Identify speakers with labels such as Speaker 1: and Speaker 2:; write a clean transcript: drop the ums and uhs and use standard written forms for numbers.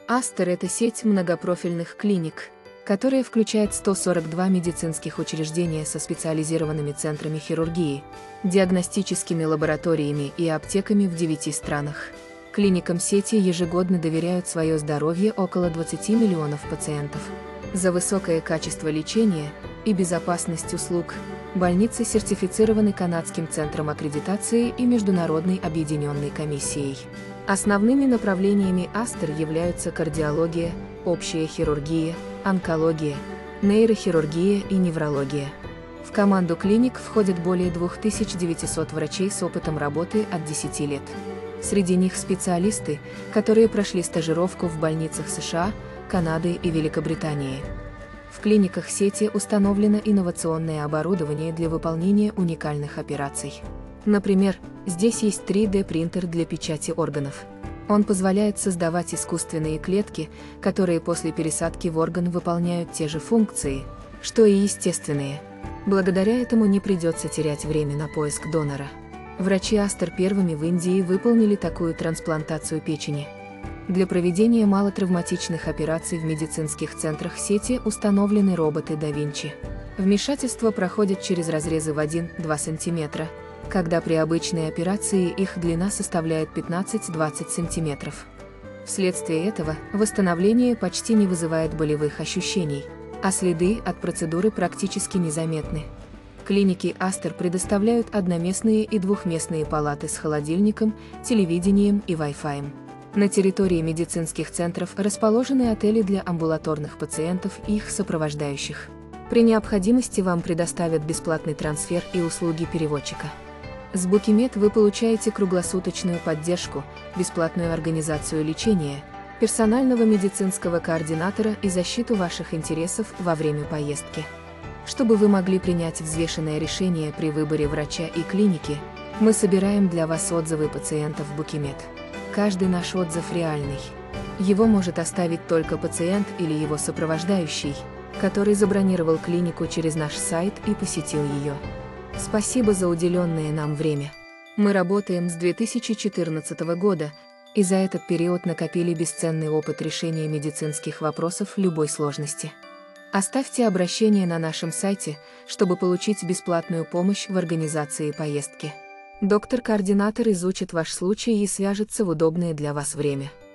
Speaker 1: Астер – это сеть многопрофильных клиник, которая включает 142 медицинских учреждения со специализированными центрами хирургии, диагностическими лабораториями и аптеками в 9 странах. Клиникам сети ежегодно доверяют свое здоровье около 20 миллионов пациентов. За высокое качество лечения и безопасность услуг больницы сертифицированы Канадским центром аккредитации и Международной объединенной комиссией. Основными направлениями Астер являются кардиология, общая хирургия, онкология, нейрохирургия и неврология. В команду клиник входят более 2900 врачей с опытом работы от 10 лет. Среди них специалисты, которые прошли стажировку в больницах США, Канады и Великобритании. В клиниках сети установлено инновационное оборудование для выполнения уникальных операций. Например, здесь есть 3D-принтер для печати органов. Он позволяет создавать искусственные клетки, которые после пересадки в орган выполняют те же функции, что и естественные. Благодаря этому не придется терять время на поиск донора. Врачи Астер первыми в Индии выполнили такую трансплантацию печени. Для проведения малотравматичных операций в медицинских центрах сети установлены роботы да Винчи. Вмешательства проходят через разрезы в 1-2 см, когда при обычной операции их длина составляет 15-20 см. Вследствие этого восстановление почти не вызывает болевых ощущений, а следы от процедуры практически незаметны. Клиники Астер предоставляют одноместные и двухместные палаты с холодильником, телевидением и Wi-Fi. На территории медицинских центров расположены отели для амбулаторных пациентов и их сопровождающих. При необходимости вам предоставят бесплатный трансфер и услуги переводчика. С Букимед вы получаете круглосуточную поддержку, бесплатную организацию лечения, персонального медицинского координатора и защиту ваших интересов во время поездки. Чтобы вы могли принять взвешенное решение при выборе врача и клиники, мы собираем для вас отзывы пациентов Букимед. Каждый наш отзыв реальный. Его может оставить только пациент или его сопровождающий, который забронировал клинику через наш сайт и посетил ее. Спасибо за уделенное нам время. Мы работаем с 2014 года, и за этот период накопили бесценный опыт решения медицинских вопросов любой сложности. Оставьте обращение на нашем сайте, чтобы получить бесплатную помощь в организации поездки. Доктор-координатор изучит ваш случай и свяжется в удобное для вас время.